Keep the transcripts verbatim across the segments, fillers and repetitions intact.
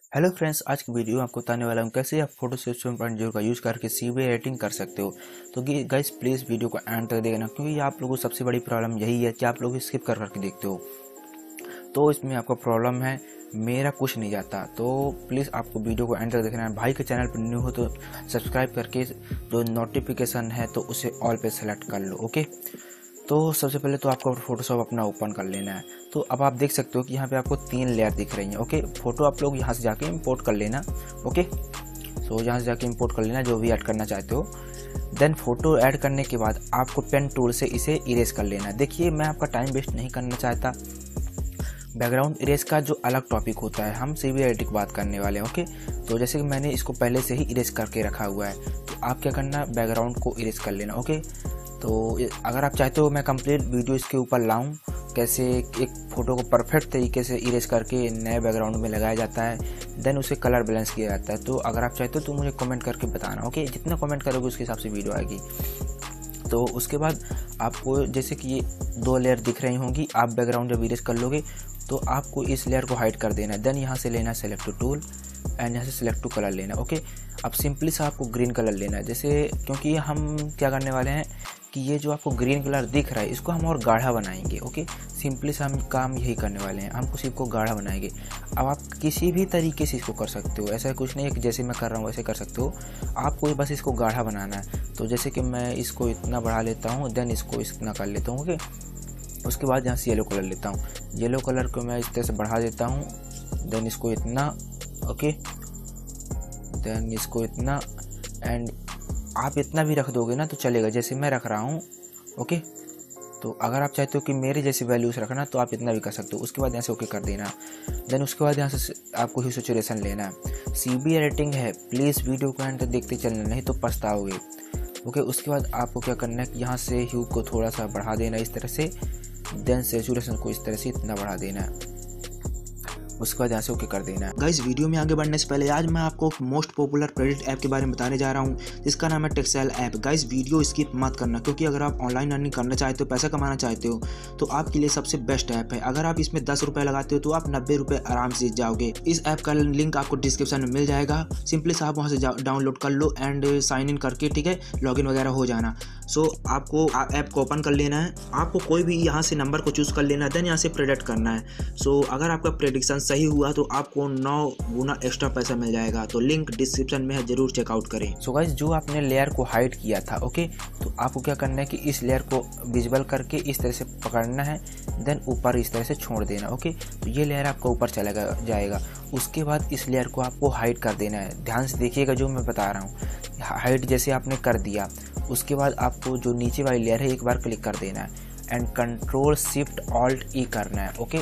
Hello friends, आज की video में आपको बताने वाला हूँ कैसे आप फोटोशॉप सेवन पॉइंट ज़ीरो का यूज़ करके सीवी एडिटिंग कर सकते हो। तो गाइस प्लीज़ वीडियो को एंड तक देखना, क्योंकि आप लोगों को सबसे बड़ी प्रॉब्लम यही है कि आप लोग स्किप कर करके देखते हो। तो इसमें आपका प्रॉब्लम है, मेरा कुछ नहीं जाता। तो प्लीज़ आपको वीडियो को एंड तक देखना है। भाई के चैनल पर न्यू हो तो सब्सक्राइब करके जो नोटिफिकेशन है तो उसे ऑल पे सेलेक्ट कर लो। ओके, तो सबसे पहले तो आपको फोटोशॉप अपना ओपन कर लेना है। तो अब आप देख सकते हो कि यहाँ पे आपको तीन लेयर दिख रही हैं। ओके, फोटो आप लोग यहाँ से जाके इंपोर्ट कर लेना। ओके, सो यहाँ से जाके इंपोर्ट कर लेना जो भी ऐड करना चाहते हो। देन फोटो ऐड करने के बाद आपको पेन टूल से इसे इरेज कर लेना है। देखिए, मैं आपका टाइम वेस्ट नहीं करना चाहता। बैकग्राउंड इरेज का जो अलग टॉपिक होता है, हम सीवी एडिटिंग बात करने वाले हैं। ओके, तो जैसे कि मैंने इसको पहले से ही इरेज करके रखा हुआ है, तो आप क्या करना, बैकग्राउंड को इरेज कर लेना। ओके, तो अगर आप चाहते हो मैं कंप्लीट वीडियो इसके ऊपर लाऊं, कैसे एक फ़ोटो को परफेक्ट तरीके से इरेज करके नए बैकग्राउंड में लगाया जाता है, देन उसे कलर बैलेंस किया जाता है, तो अगर आप चाहते हो तो मुझे कमेंट करके बताना। ओके, जितना कमेंट करोगे उसके हिसाब से वीडियो आएगी। तो उसके बाद आपको जैसे कि ये दो लेयर दिख रही होंगी, आप बैकग्राउंड जब इरेज कर लोगे तो आपको इस लेयर को हाइड कर देना है। देन यहाँ से लेना सेलेक्ट टू टूल एंड यहाँ से सिलेक्ट टू कलर लेना। ओके, अब सिंपली सा आपको ग्रीन कलर लेना है, जैसे क्योंकि हम क्या करने वाले हैं कि ये जो आपको ग्रीन कलर दिख रहा है इसको हम और गाढ़ा बनाएंगे। ओके, सिंपली से हम काम यही करने वाले हैं, हम सिर्फ को गाढ़ा बनाएंगे। अब आप किसी भी तरीके से इसको कर सकते हो, ऐसा कुछ नहीं है कि जैसे मैं कर रहा हूँ वैसे कर सकते हो। आपको बस इसको गाढ़ा बनाना है। तो जैसे कि मैं इसको इतना बढ़ा लेता हूँ, देन इसको इतना कर लेता हूँ। ओके, उसके बाद यहाँ से येलो कलर लेता हूँ, येलो कलर को मैं इस तरह से बढ़ा देता हूँ, देन इसको इतना। ओके, देन इसको इतना, एंड आप इतना भी रख दोगे ना तो चलेगा, जैसे मैं रख रहा हूँ। ओके, तो अगर आप चाहते हो कि मेरे जैसे वैल्यूज रखना तो आप इतना भी कर सकते हो। उसके बाद यहाँ से ओके कर देना। देन उसके बाद यहाँ से आपको ह्यू सैचुरेशन लेना है। सीवी एडिटिंग है, प्लीज़ वीडियो को एंड तक देखते चलना, नहीं तो पछताओगे। ओके, उसके बाद आपको क्या करना है कि यहाँ से ह्यू को थोड़ा सा बढ़ा देना इस तरह से, देन सैचुरेशन को इस तरह से इतना बढ़ा देना है। उसके बाद यहाँ से ओके कर देना है। गाइस, वीडियो में आगे बढ़ने से पहले आज मैं आपको मोस्ट पॉपुलर प्रेडिट ऐप के बारे में बताने जा रहा हूँ, जिसका नाम है Texel app. Guys, video skip मत करना, क्योंकि अगर आप ऑनलाइन अर्निंग करना चाहते हो, पैसा कमाना चाहते हो, तो आपके लिए सबसे बेस्ट ऐप है। अगर आप इसमें दस रुपये लगाते हो तो आप नब्बे रुपये आराम से जाओगे। इस ऐप का लिंक आपको डिस्क्रिप्शन में मिल जाएगा। सिंपली से आप वहाँ से डाउनलोड कर लो एंड साइन इन करके, ठीक है, लॉगिन वगैरह हो जाना। सो so, आपको ऐप को ओपन कर लेना है। आपको कोई भी यहाँ से नंबर को चूज़ कर लेना है, देन यहाँ से प्रेडिक्ट करना है। सो so, अगर आपका प्रेडिक्शन सही हुआ तो आपको नौ गुना एक्स्ट्रा पैसा मिल जाएगा। तो लिंक डिस्क्रिप्शन में है, जरूर चेकआउट करें। सो गाइस, जो आपने लेयर को हाइड किया था, ओके, तो आपको क्या करना है कि इस लेयर को विजिबल करके इस तरह से पकड़ना है, देन ऊपर इस तरह से छोड़ देना। ओके, तो ये लेयर आपका ऊपर चला जाएगा। उसके बाद इस लेयर को आपको हाइड कर देना है। ध्यान से देखिएगा जो मैं बता रहा हूँ। हाइड जैसे आपने कर दिया, उसके बाद आपको जो नीचे वाली लेयर है एक बार क्लिक कर देना है and control shift alt E करना है। ओके,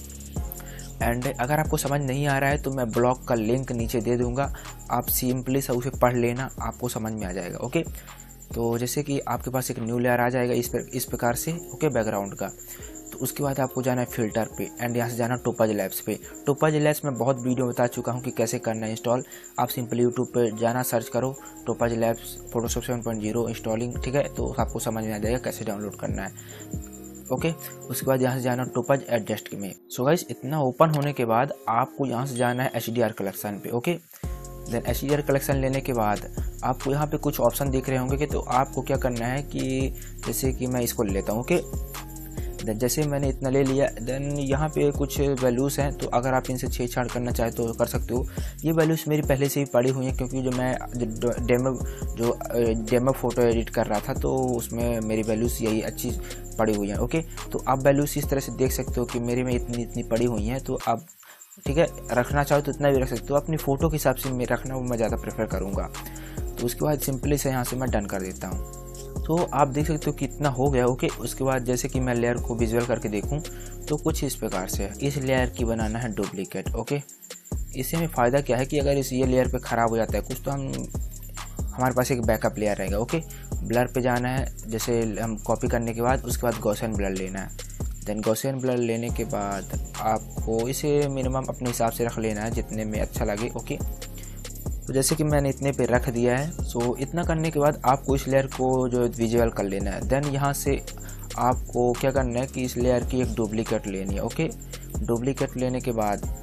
एंड अगर आपको समझ नहीं आ रहा है तो मैं ब्लॉग का लिंक नीचे दे दूंगा, आप सिंपली से उसे पढ़ लेना, आपको समझ में आ जाएगा। ओके, तो जैसे कि आपके पास एक न्यू लेयर आ जाएगा इस पर इस प्रकार से। ओके, बैकग्राउंड का। तो उसके बाद आपको जाना है फिल्टर पे एंड यहाँ से जाना टोपाज लैब्स पे। टोपाज लैब्स में बहुत वीडियो बता चुका हूँ कि कैसे करना है इंस्टॉल। आप सिंपली यूट्यूब पे जाना, सर्च करो Topaz Labs Photoshop seven point zero installing, ठीक है, तो आपको समझ में आ जाएगा कैसे डाउनलोड करना है। ओके, उसके बाद यहाँ से जाना टोपाज एडजस्ट में। सो गाइस, इतना ओपन होने के बाद आपको यहाँ से जाना है एच डी आर कलेक्शन पे। Okay, then H D R collection लेने के बाद आपको यहाँ पे कुछ ऑप्शन दिख रहे होंगे कि तो आपको क्या करना है कि जैसे कि मैं इसको ले लेता हूँ। ओके, देन जैसे मैंने इतना ले लिया, देन यहाँ पे कुछ वैल्यूज़ हैं, तो अगर आप इनसे छेड़छाड़ करना चाहे तो कर सकते हो। ये वैल्यूज़ मेरी पहले से ही पड़ी हुई हैं, क्योंकि जो मैं डेमो जो डेमो फोटो एडिट कर रहा था तो उसमें मेरी वैल्यूज़ यही अच्छी पड़ी हुई हैं। ओके, तो आप वैल्यूज़ इस तरह से देख सकते हो कि मेरे में इतनी इतनी पड़ी हुई हैं, तो आप, ठीक है, रखना चाहो तो इतना भी रख सकते हो। अपनी फ़ोटो के हिसाब से मैं रखना वो मैं ज़्यादा प्रेफर करूँगा। तो उसके बाद सिंपली से यहाँ से मैं डन कर देता हूँ। तो आप देख सकते हो कितना हो गया। ओके, उसके बाद जैसे कि मैं लेयर को विजुअल करके देखूं तो कुछ इस प्रकार से है। इस लेयर की बनाना है डुप्लीकेट। ओके, इससे में फ़ायदा क्या है कि अगर इस ये लेयर पे ख़राब हो जाता है कुछ, तो हम हमारे पास एक बैकअप लेयर रहेगा। ओके, ब्लर पे जाना है, जैसे हम कॉपी करने के बाद उसके बाद गॉसियन ब्लर लेना है। देन गॉसियन ब्लर लेने के बाद आपको इसे मिनिमम अपने हिसाब से रख लेना है, जितने में अच्छा लगे। ओके, तो जैसे कि मैंने इतने पे रख दिया है। सो इतना करने के बाद आपको इस लेयर को जो विजुअल कर लेना है। देन यहाँ से आपको क्या करना है कि इस लेयर की एक डुप्लीकेट लेनी है। ओके, डुप्लीकेट लेने के बाद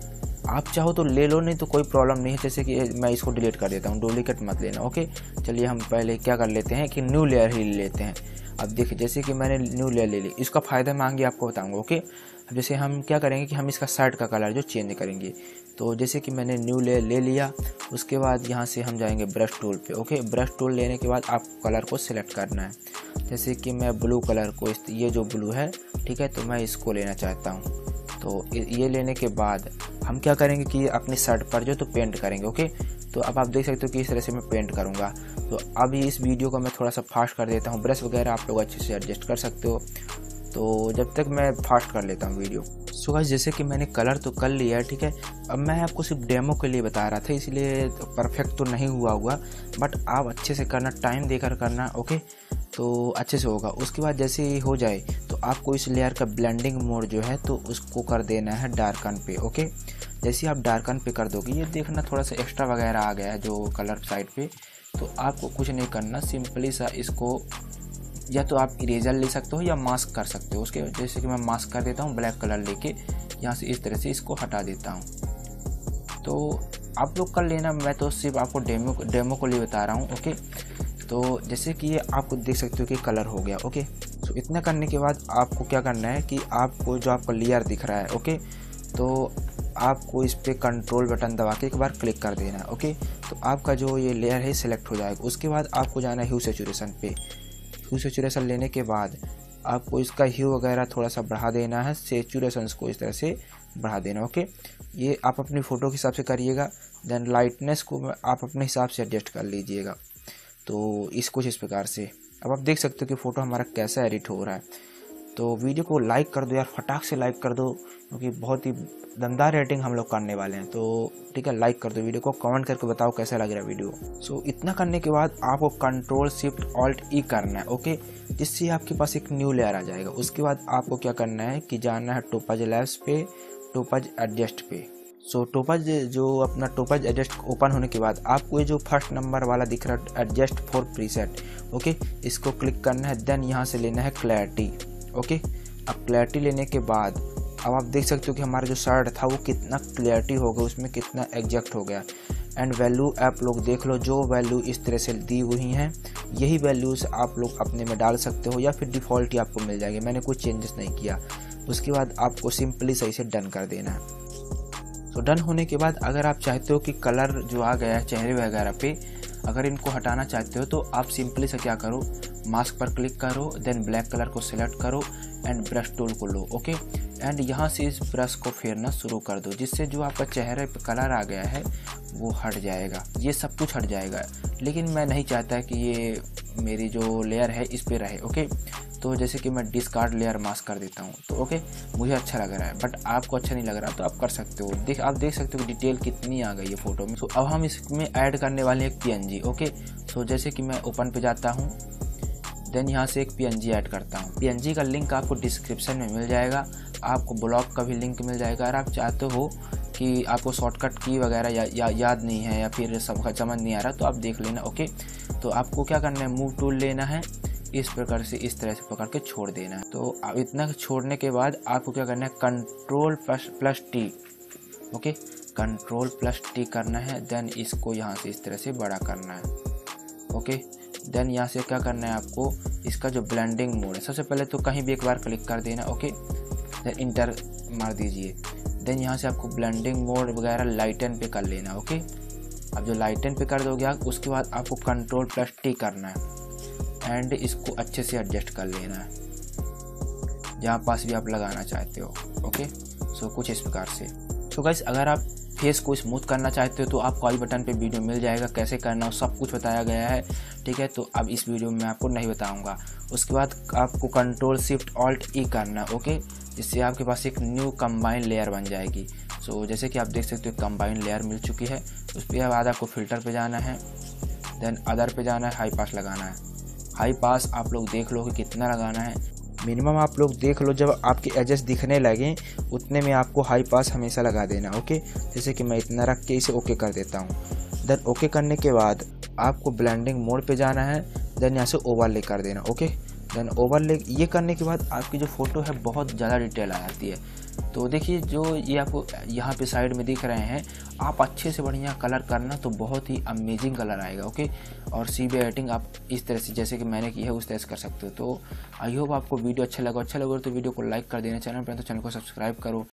आप चाहो तो ले लो, नहीं तो कोई प्रॉब्लम नहीं है। जैसे कि मैं इसको डिलीट कर देता हूँ, डुप्लीकेट मत लेना। ओके, चलिए हम पहले क्या कर लेते हैं कि न्यू लेयर ही ले लेते हैं। अब देखिए जैसे कि मैंने न्यू लेयर ले ली, इसका फ़ायदा मैं आगे आपको बताऊंगा। ओके, अब जैसे हम क्या करेंगे कि हम इसका शर्ट का कलर जो चेंज करेंगे। तो जैसे कि मैंने न्यू लेयर ले लिया, उसके बाद यहाँ से हम जाएंगे ब्रश टूल पे। ओके, ब्रश टूल लेने के बाद आपको कलर को सिलेक्ट करना है। जैसे कि मैं ब्लू कलर को, इस ये जो ब्लू है, ठीक है, तो मैं इसको लेना चाहता हूँ। तो ये लेने के बाद हम क्या करेंगे कि अपने शर्ट पर जो तो पेंट करेंगे। ओके, तो अब आप देख सकते हो कि इस तरह से मैं पेंट करूँगा। तो अभी इस वीडियो को मैं थोड़ा सा फास्ट कर देता हूँ, ब्रश वगैरह आप लोग अच्छे से एडजस्ट कर सकते हो। तो जब तक मैं फास्ट कर लेता हूँ वीडियो। सो गाइस, जैसे कि मैंने कलर तो कर लिया है, ठीक है। अब मैं आपको सिर्फ डेमो के लिए बता रहा था, इसलिए परफेक्ट तो नहीं हुआ होगा, बट आप अच्छे से करना, टाइम देकर करना। ओके, तो अच्छे से होगा। उसके बाद जैसे ही हो जाए तो आपको इस लेयर का ब्लेंडिंग मोड जो है तो उसको कर देना है डार्कन पे। ओके, जैसे ही आप डार्कन पे कर दोगे, ये देखना थोड़ा सा एक्स्ट्रा वगैरह आ गया है जो कलर साइड पे, तो आपको कुछ नहीं करना, सिंपली सा इसको या तो आप इरेजर ले सकते हो या मास्क कर सकते हो। उसके जैसे कि मैं मास्क कर देता हूँ ब्लैक कलर लेके, यहाँ से इस तरह से इसको हटा देता हूँ। तो आप लोग कर लेना, मैं तो सिर्फ आपको डेमो डेमो को लिए बता रहा हूँ। ओके, तो जैसे कि ये आपको देख सकते हो कि कलर हो गया। ओके, तो इतना करने के बाद आपको क्या करना है कि आपको जो आपका लेयर दिख रहा है, ओके, तो आपको इस पर कंट्रोल बटन दबा के एक बार क्लिक कर देना है। ओके, तो आपका जो ये लेयर है सिलेक्ट हो जाएगा। उसके बाद आपको जाना है ह्यू सैचुरेशन पे। ह्यू सैचुरेशन लेने के बाद आपको इसका ह्यू वगैरह थोड़ा सा बढ़ा देना है, सैचुरेशंस को इस तरह से बढ़ा देना। ओके, ये आप अपनी फ़ोटो के हिसाब से करिएगा। देन लाइटनेस को आप अपने हिसाब से एडजस्ट कर लीजिएगा। तो इस कुछ इस प्रकार से अब आप देख सकते हो कि फ़ोटो हमारा कैसा एडिट हो रहा है। तो वीडियो को लाइक कर दो यार, फटाक से लाइक कर दो, क्योंकि बहुत ही दमदार रेटिंग हम लोग करने वाले हैं। तो ठीक है, लाइक कर दो वीडियो को, कमेंट करके बताओ कैसा लग रहा है वीडियो। सो so, इतना करने के बाद आपको कंट्रोल शिफ्ट ऑल्ट ई करना है। ओके, जिससे आपके पास एक न्यू लेयर आ जाएगा। उसके बाद आपको क्या करना है कि जाना है टोपज लैब्स पे, टोपज एडजस्ट पे। सो so, टोपज जो अपना टोपज एडजस्ट ओपन होने के बाद आपको ये जो फर्स्ट नंबर वाला दिख रहा है एडजस्ट फॉर प्रीसेट, ओके, इसको क्लिक करना है। देन यहाँ से लेना है क्लैरिटी। ओके, अब क्लैरिटी लेने के बाद अब आप देख सकते हो कि हमारा जो शर्ट था वो कितना क्लैरिटी हो गया, उसमें कितना एग्जैक्ट हो गया। एंड वैल्यू आप लोग देख लो, जो वैल्यू इस तरह से दी हुई हैं यही वैल्यूज़ आप लोग अपने में डाल सकते हो, या फिर डिफ़ॉल्ट ही आपको मिल जाएगी। मैंने कुछ चेंजेस नहीं किया। उसके बाद आपको सिंपली सही से डन कर देना है। तो डन होने के बाद अगर आप चाहते हो कि कलर जो आ गया है चेहरे वगैरह पे, अगर इनको हटाना चाहते हो तो आप सिंपली से क्या करो, मास्क पर क्लिक करो, देन ब्लैक कलर को सिलेक्ट करो एंड ब्रश टूल को लो। ओके, एंड यहाँ से इस ब्रश को फेरना शुरू कर दो, जिससे जो आपका चेहरे पे कलर आ गया है वो हट जाएगा, ये सब कुछ हट जाएगा। लेकिन मैं नहीं चाहता कि ये मेरी जो लेयर है इस पे रहे। ओके, तो जैसे कि मैं डिस्कार्ड लेयर मास्क कर देता हूँ। तो ओके, मुझे अच्छा लग रहा है, बट आपको अच्छा नहीं लग रहा तो आप कर सकते हो। देख आप देख सकते हो कि डिटेल कितनी आ गई है फोटो में। तो अब हम इसमें ऐड करने वाले हैं एक पीएनजी। ओके, तो जैसे कि मैं ओपन पे जाता हूँ, देन यहाँ से एक पीएनजी ऐड करता हूँ। पीएनजी का लिंक आपको डिस्क्रिप्शन में मिल जाएगा, आपको ब्लॉग का भी लिंक मिल जाएगा। अगर आप चाहते हो कि आपको शॉर्टकट की वगैरह या, या, याद नहीं है या फिर सब समझ नहीं आ रहा तो आप देख लेना। ओके, तो आपको क्या करना है, मूव टूल लेना है, इस प्रकार से इस तरह से पकड़ के छोड़ देना है। तो अब इतना छोड़ने के बाद आपको क्या करना है, control plus plus T. Okay, control plus T करना है। देन इसको यहाँ से इस तरह से बड़ा करना है। ओके, देन यहाँ से क्या करना है, आपको इसका जो ब्लेंडिंग मोड है, सबसे पहले तो कहीं भी एक बार क्लिक कर देना। ओके, देन इंटर मार दीजिए। देन यहाँ से आपको ब्लेंडिंग मोड वगैरह लाइटन पे कर लेना। ओके, अब जो लाइटन पे कर दोगे आप, उसके बाद आपको कंट्रोल प्लस टी करना है एंड इसको अच्छे से एडजस्ट कर लेना है जहाँ पास भी आप लगाना चाहते हो। ओके, सो कुछ इस प्रकार से। सो गाइस, अगर आप फेस को स्मूथ करना चाहते हो तो आपको आई बटन पे वीडियो मिल जाएगा, कैसे करना हो सब कुछ बताया गया है। ठीक है, तो अब इस वीडियो में मैं आपको नहीं बताऊंगा। उसके बाद आपको कंट्रोल शिफ्ट ऑल्ट ई करना। ओके, जिससे आपके पास एक न्यू कंबाइन लेयर बन जाएगी। सो जैसे कि आप देख सकते हो कंबाइन लेयर मिल चुकी है। उसके बाद आपको फिल्टर पे जाना है, देन अदर पे जाना है, हाई पास लगाना है। हाई पास आप लोग देख लो कि कितना लगाना है, मिनिमम आप लोग देख लो, जब आपके एजेस दिखने लगे उतने में आपको हाई पास हमेशा लगा देना। ओके, जैसे कि मैं इतना रख के इसे ओके कर देता हूँ। देन ओके करने के बाद आपको ब्लेंडिंग मोड पे जाना है, देन यहाँ से ओवरले कर देना। ओके, देन ओवरले ये करने के बाद आपकी जो फ़ोटो है बहुत ज़्यादा डिटेल आ जाती है। तो देखिए जो ये आपको यहाँ पे साइड में दिख रहे हैं, आप अच्छे से बढ़िया कलर करना तो बहुत ही अमेजिंग कलर आएगा। ओके, और सी बी एडिटिंग आप इस तरह से जैसे कि मैंने की है उस तरह से कर सकते हो। तो आई होप आपको वीडियो अच्छा लगा अच्छा लगा तो वीडियो को लाइक कर देना, चैनल पर तो चैनल को सब्सक्राइब करो।